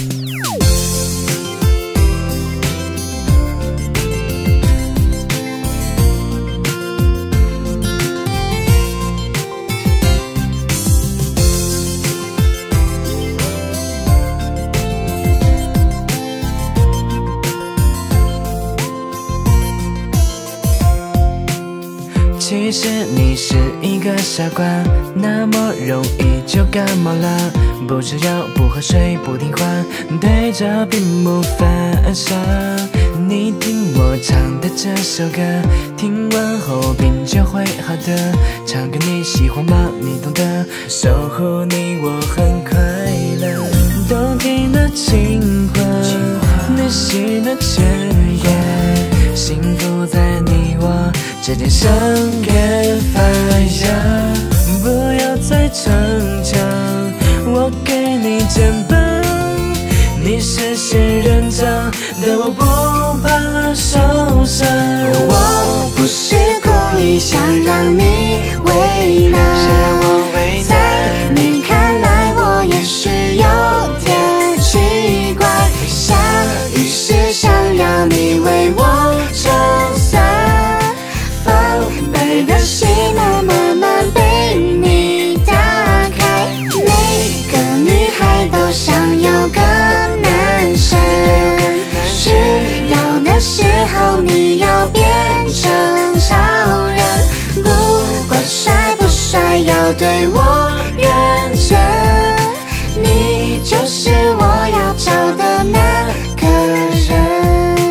其实你是一个傻瓜，那么容易就感冒了。不吃药，不喝水，不听话，对着屏幕犯傻。你听我唱的这首歌，听完后病就会好的。唱歌你喜欢吗？你懂得，守护你我很快乐。动听的情话，内心的眷恋，幸福在你我之间生根发芽。不要再逞强，我给你肩膀。你是仙人掌，但我不怕受伤。 我不是故意想让你为难，在你看来我也许有点奇怪。下雨时想要你为我撑伞，防备的心门慢慢被你打开。每个女孩都想有个男生，需要的时候你要变成超人，不管帅不帅要对我认真，你就是我要找的那个人。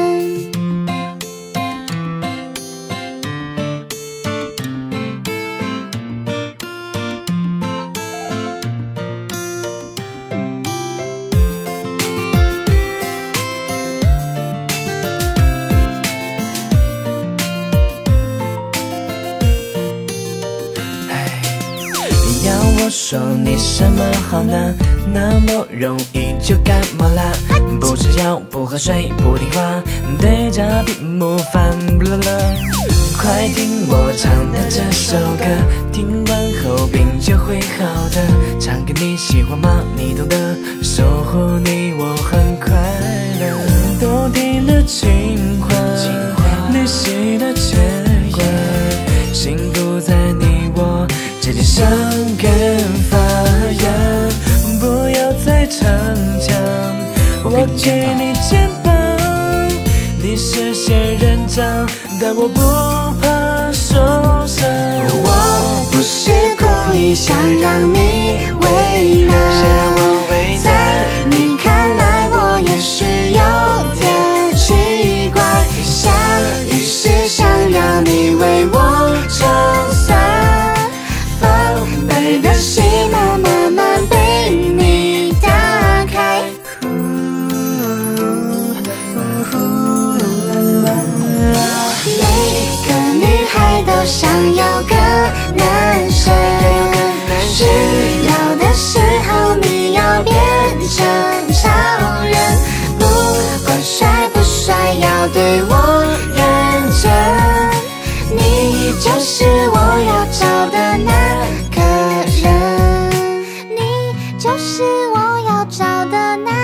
要我说你什么好呢？那么容易就感冒啦。不吃药，不喝水，不听话，对着屏幕翻啦啦。快听我唱的这首歌，听完后病就会好的。唱给你喜欢吗？你懂得，守护你我很快乐。动听的情话，内心的牵挂，幸福在你我之间生根发芽。不要再逞强，我给你肩膀。你是仙人掌，但我不怕受伤。 我不是故意想让你为难，在你看来我也许有点奇怪。下雨时想要你为我撑伞，防备的心门慢慢被你打开。每个女孩都想要个男生，需要的时候你要变成超人，不管帅不帅要对我认真，你就是我要找的那个人，你就是我要找的那个人。